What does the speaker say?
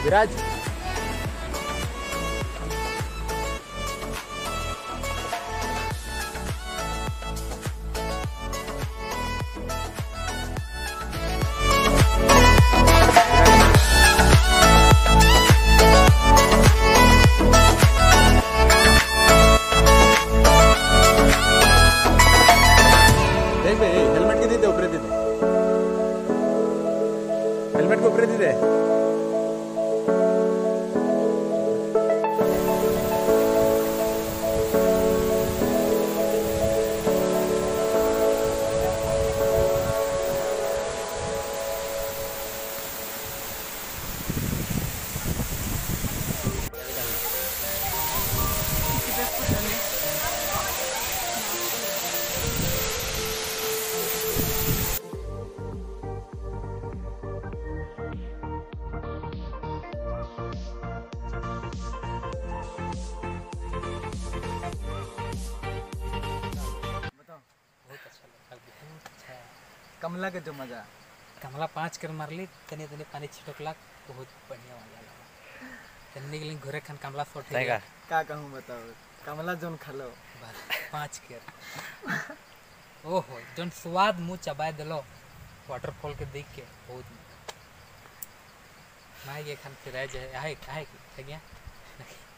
विराज देख बे हेलमेट किती दे ऊपर दे हेलमेट को ऊपर दे कमला के जो मजा कमला 5 कर मारली तनी तनी पानी छिटकला बहुत बढ़िया मजा लगा तनी के लिए घरे खान कमला शॉट है का कहूँ बताओ कमला जोन खालो बस 5 कर ओहो जोन स्वाद मुंह चबाए दिलो वाटरफॉल के देख के बहुत मैं ये खान फिर जाए आए आए गया